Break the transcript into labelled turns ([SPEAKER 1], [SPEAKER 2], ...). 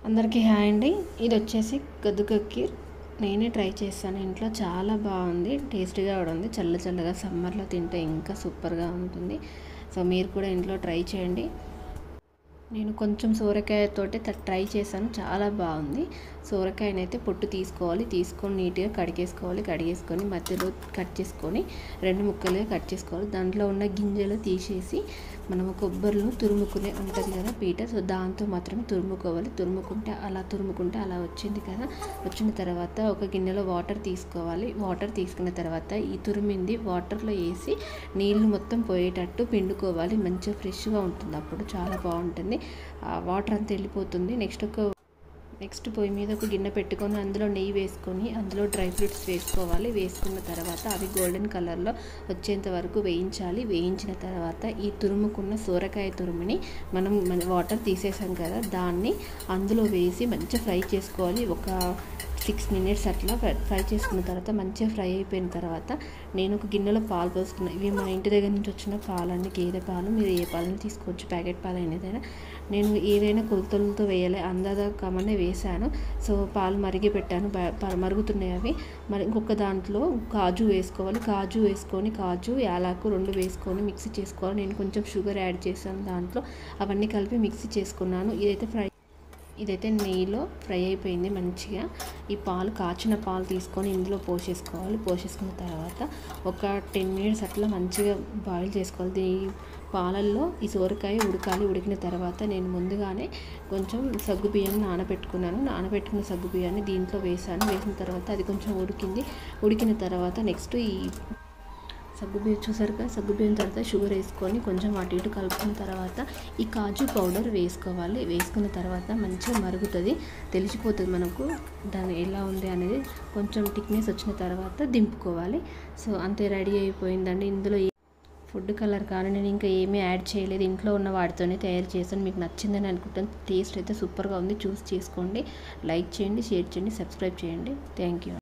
[SPEAKER 1] అందరికీ హాయ్ అండి. ఇది వచ్చేసి గద్దుక కీర్. నేనే ట్రై చేశాను ఇంట్లో, చాలా బాగుంది, టేస్టీగా కూడా ఉంది. చల్లగా సమ్మర్లో తింటే ఇంకా సూపర్గా ఉంటుంది. సో మీరు కూడా ఇంట్లో ట్రై చేయండి. నేను కొంచెం సోరకాయతోటి ట్రై చేశాను, చాలా బాగుంది. సోరకాయనైతే పొట్టు తీసుకొని నీట్గా కడిగేసుకొని మధ్యలో కట్ చేసుకొని 2 ముక్కలుగా కట్ చేసుకోవాలి. దాంట్లో ఉన్న గింజలు తీసేసి మనము కొబ్బరిలో తురుముకునే ఉంటుంది కదా పీట, సో దాంతో మాత్రమే తురుముకుంటే అలా వచ్చింది కదా. వచ్చిన తర్వాత ఒక గిన్నెలో వాటర్ తీసుకోవాలి. వాటర్ తీసుకున్న తర్వాత ఈ తురిమింది వాటర్లో వేసి నీళ్ళు మొత్తం పోయేటట్టు పిండుకోవాలి. మంచిగా ఫ్రెష్గా ఉంటుంది, అప్పుడు చాలా బాగుంటుంది. వాటర్ అంతా వెళ్ళిపోతుంది. నెక్స్ట్ పొయ్యి మీద ఒక గిన్నె పెట్టుకొని అందులో నెయ్యి వేసుకొని అందులో డ్రై ఫ్రూట్స్ వేసుకోవాలి. వేసుకున్న తర్వాత అవి గోల్డెన్ కలర్లో వచ్చేంత వరకు వేయించాలి. వేయించిన తర్వాత ఈ తురుముకున్న సోరకాయ తురుముని మనం వాటర్ తీసేసాం కదా, దాన్ని అందులో వేసి మంచిగా ఫ్రై చేసుకోవాలి. ఒక 6 minutes అట్లా ఫ్రై చేసుకున్న తర్వాత మంచిగా ఫ్రై అయిపోయిన తర్వాత నేను ఒక గిన్నెలో పాలు పోసుకున్నాను. ఇవి మన ఇంటి దగ్గర నుంచి వచ్చిన పాలన్నీ, గేదె పాలు. మీరు ఏ పాలను తీసుకోవచ్చు, ప్యాకెట్ పాలు అయినదైనా. నేను ఏదైనా కొలతలతో వేయాలి, అందాజ కమనే వేసాను. సో పాలు మరిగి పెట్టాను, మరుగుతున్నాయి అవి. మరి ఇంకొక దాంట్లో కాజు వేసుకోవాలి. కాజు యాలకు 2 వేసుకొని మిక్సీ చేసుకోవాలి. నేను కొంచెం షుగర్ యాడ్ చేశాను దాంట్లో. అవన్నీ కలిపి మిక్సీ చేసుకున్నాను. ఇదైతే నెయ్యిలో ఫ్రై అయిపోయింది మంచిగా. ఈ కాచిన పాలు తీసుకొని ఇందులో పోసేసుకున్న తర్వాత ఒక 10 minutes అట్లా మంచిగా బాయిల్ చేసుకోవాలి. ఈ పాలల్లో ఈ సోరకాయ ఉడికిన తర్వాత నేను ముందుగానే కొంచెం సగ్గుబియ్యాన్ని నానబెట్టుకున్న సగ్గుబియ్యాన్ని దీంట్లో వేసిన తర్వాత అది కొంచెం ఉడికిన తర్వాత నెక్స్ట్ ఈ సగ్గుబియ్యం తర్వాత షుగర్ వేసుకొని కొంచెం అటు ఇటు కలుపుకున్న తర్వాత ఈ కాజు పౌడర్ వేసుకోవాలి. వేసుకున్న తర్వాత మంచిగా మరుగుతుంది, తెలిసిపోతుంది మనకు దాని ఎలా ఉంది అనేది. కొంచెం థిక్నెస్ వచ్చిన తర్వాత దింపుకోవాలి. సో అంతే, రెడీ అయిపోయిందండి. ఇందులో ఫుడ్ కలర్ కానీ నేను ఇంకా ఏమీ యాడ్ చేయలేదు, ఇంట్లో ఉన్న వాటితోనే తయారు చేశాను. మీకు నచ్చిందని అనుకుంటాను. టేస్ట్ అయితే సూపర్గా ఉంది, చూస్ చేసుకోండి. లైక్ చేయండి, షేర్ చేయండి, సబ్స్క్రైబ్ చేయండి. Thank you.